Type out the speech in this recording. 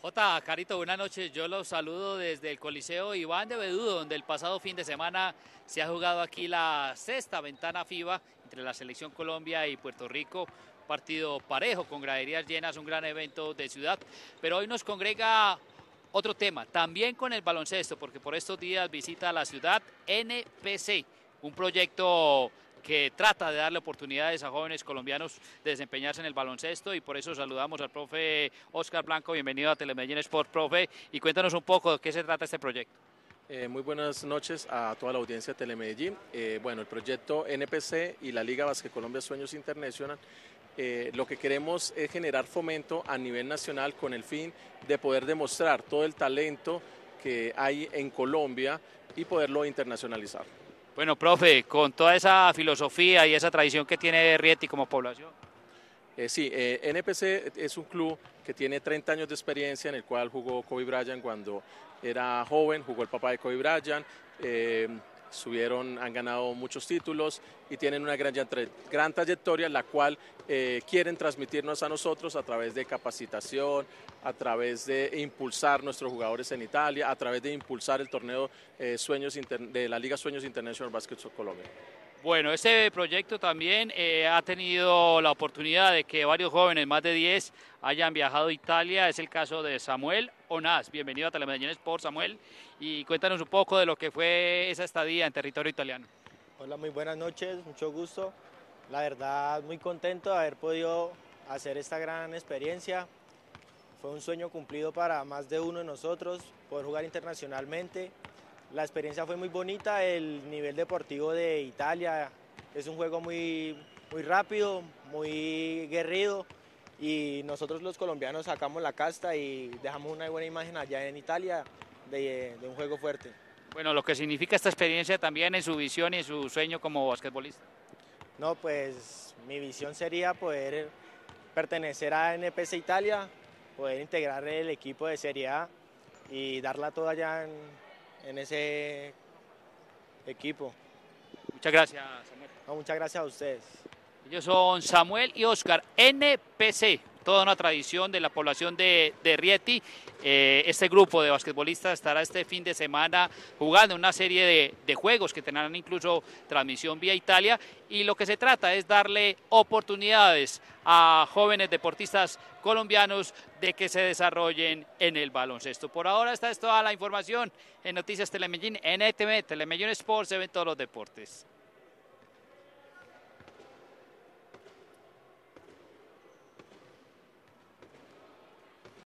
Jota, Carito, buenas noches. Yo los saludo desde el Coliseo Iván de Bedudo, donde el pasado fin de semana se ha jugado aquí la sexta ventana FIBA entre la Selección Colombia y Puerto Rico. Partido parejo, con graderías llenas, un gran evento de ciudad. Pero hoy nos congrega otro tema, también con el baloncesto, porque por estos días visita a la ciudad NPC, un proyecto que trata de darle oportunidades a jóvenes colombianos de desempeñarse en el baloncesto, y por eso saludamos al profe Oscar Blanco. Bienvenido a Telemedellín Sport, profe, y cuéntanos un poco de qué se trata este proyecto. Muy buenas noches a toda la audiencia de Telemedellín. Bueno, el proyecto NPC y la Liga Básquet Colombia Sueños International, lo que queremos es generar fomento a nivel nacional con el fin de poder demostrar todo el talento que hay en Colombia y poderlo internacionalizar. Bueno, profe, con toda esa filosofía y esa tradición que tiene Rieti como población. NPC es un club que tiene 30 años de experiencia, en el cual jugó Kobe Bryant cuando era joven, jugó el papá de Kobe Bryant, han ganado muchos títulos y tienen una gran trayectoria, la cual quieren transmitirnos a nosotros a través de capacitación, a través de impulsar nuestros jugadores en Italia, a través de impulsar el torneo de la Liga Sueños International Basketball Colombia. Bueno, este proyecto también ha tenido la oportunidad de que varios jóvenes, más de 10, hayan viajado a Italia. Es el caso de Samuel Onás. Bienvenido a Telemedellín Sport, Samuel, y cuéntanos un poco de lo que fue esa estadía en territorio italiano. Hola, muy buenas noches, mucho gusto. La verdad, muy contento de haber podido hacer esta gran experiencia. Fue un sueño cumplido para más de uno de nosotros, poder jugar internacionalmente. La experiencia fue muy bonita, el nivel deportivo de Italia es un juego muy rápido, muy guerrido, y nosotros los colombianos sacamos la casta y dejamos una buena imagen allá en Italia de un juego fuerte. Bueno, lo que significa esta experiencia también en su visión y en su sueño como basquetbolista. No, pues mi visión sería poder pertenecer a NPC Italia, poder integrar el equipo de Serie A y darla toda allá en ese equipo. Muchas gracias, Samuel. No, muchas gracias a ustedes. Ellos son Samuel y Oscar, NPC, toda una tradición de la población de Rieti. Este grupo de basquetbolistas estará este fin de semana jugando una serie de juegos que tendrán incluso transmisión vía Italia, y lo que se trata es darle oportunidades a jóvenes deportistas colombianos de que se desarrollen en el baloncesto. Por ahora esta es toda la información en Noticias Telemedellín, NTV, Telemedellín Sports, se ven todos los deportes.